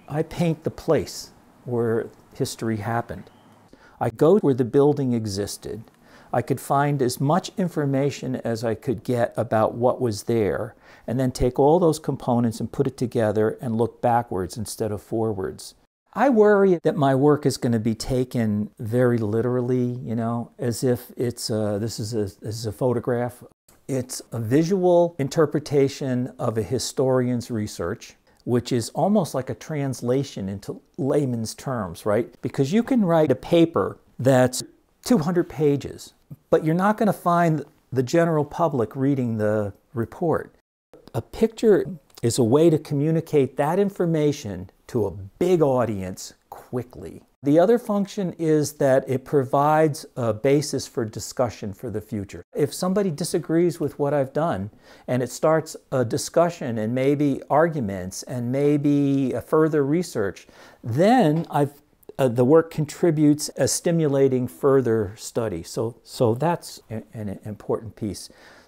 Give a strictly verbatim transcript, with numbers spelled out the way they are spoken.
I paint the place where history happened. I go where the building existed. I could find as much information as I could get about what was there, and then take all those components and put it together and look backwards instead of forwards. I worry that my work is going to be taken very literally, you know, as if it's a, this is a, this is a photograph. It's a visual interpretation of a historian's research, which is almost like a translation into layman's terms, right? Because you can write a paper that's two hundred pages, but you're not going to find the general public reading the report. A picture is a way to communicate that information to a big audience quickly. The other function is that it provides a basis for discussion for the future. If somebody disagrees with what I've done, and it starts a discussion and maybe arguments and maybe a further research, then I've, uh, the work contributes as stimulating further study. So, so that's a, an important piece.